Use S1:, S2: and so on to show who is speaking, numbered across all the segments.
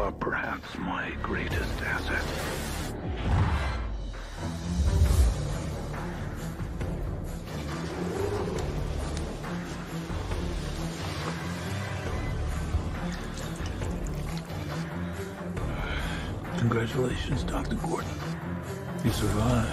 S1: are perhaps my greatest asset. Congratulations, Dr. Gordon. You survived.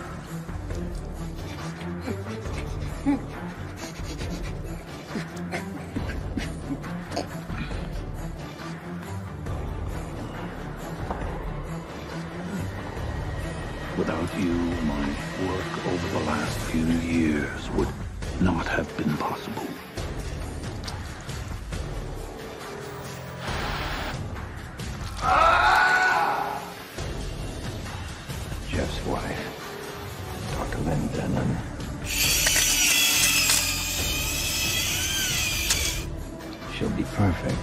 S1: Without you, my work over the last few years would not have been possible. Jeff's wife, Dr. Lynn Denman. She'll be perfect.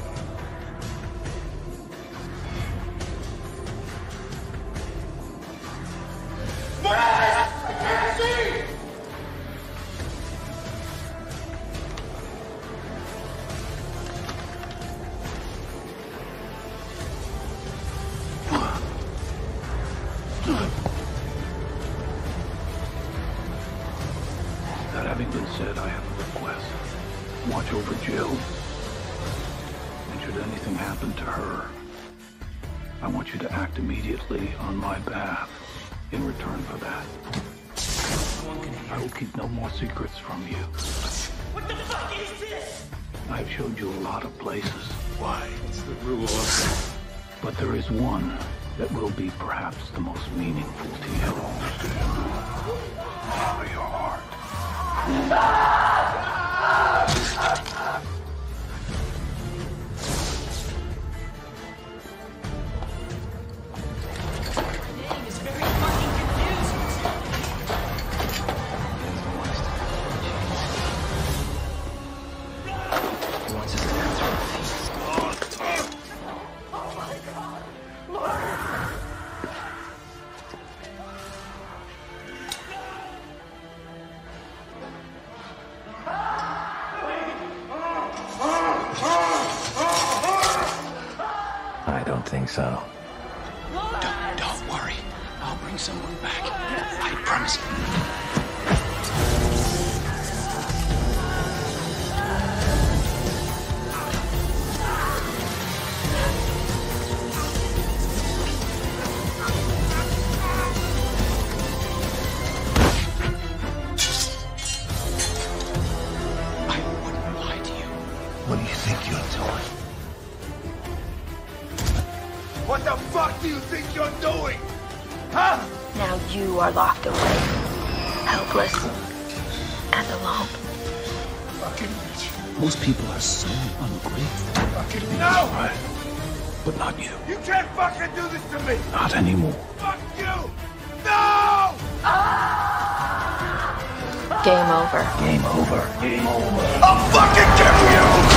S1: That having been said, I have a request. Watch over Jill. And should anything happen to her, I want you to act immediately on my behalf in return for that. I will keep no more secrets from you.
S2: What the fuck is this?
S1: I've showed you a lot of places. Why?
S3: It's the rules.
S1: But there is one that will be perhaps the most meaningful to you. Follow your heart.
S2: Name is very fucking confusing.
S3: He wants us to answer our feet.
S2: Oh my god.
S3: I don't think so.
S4: Don't worry. I'll bring someone back. I promise. I wouldn't lie to you.
S1: What do you think you're doing?
S5: What the fuck do you think you're doing? Huh?
S6: Now you are locked away, helpless and alone.
S5: Fucking bitch.
S1: Most people are so ungrateful.
S5: Fucking no!
S1: Right. But not you.
S5: You can't fucking do this to me!
S1: Not anymore.
S5: Fuck you! No!
S6: Game over.
S1: Game over. Game over.
S5: I'll fucking kill you!